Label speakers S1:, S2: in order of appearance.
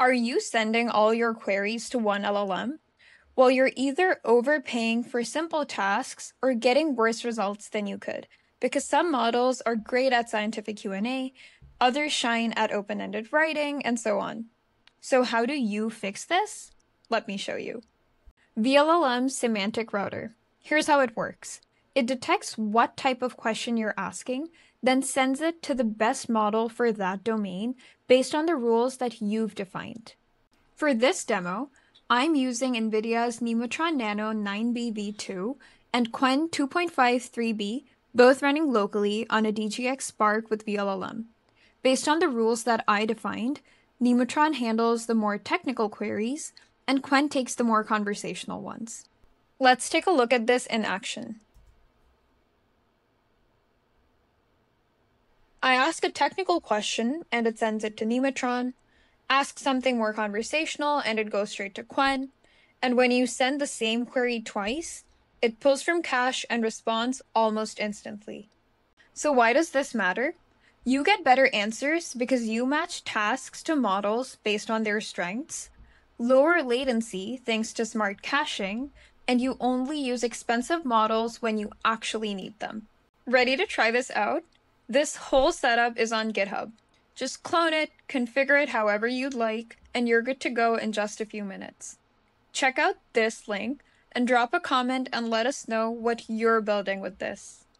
S1: Are you sending all your queries to one LLM? Well, you're either overpaying for simple tasks or getting worse results than you could, because some models are great at scientific Q&A, others shine at open-ended writing, and so on. So how do you fix this? Let me show you. VLLM Semantic Router. Here's how it works. It detects what type of question you're asking, then sends it to the best model for that domain based on the rules that you've defined. For this demo, I'm using NVIDIA's Nemotron Nano 9B V2 and Qwen 2.53B, both running locally on a DGX Spark with VLLM. Based on the rules that I defined, Nemotron handles the more technical queries, and Qwen takes the more conversational ones. Let's take a look at this in action. I ask a technical question, and it sends it to Nemotron. Ask something more conversational, and it goes straight to Qwen. And when you send the same query twice, it pulls from cache and responds almost instantly. So why does this matter? You get better answers because you match tasks to models based on their strengths, lower latency thanks to smart caching, and you only use expensive models when you actually need them. Ready to try this out? This whole setup is on GitHub. Just clone it, configure it however you'd like, and you're good to go in just a few minutes. Check out this link and drop a comment and let us know what you're building with this.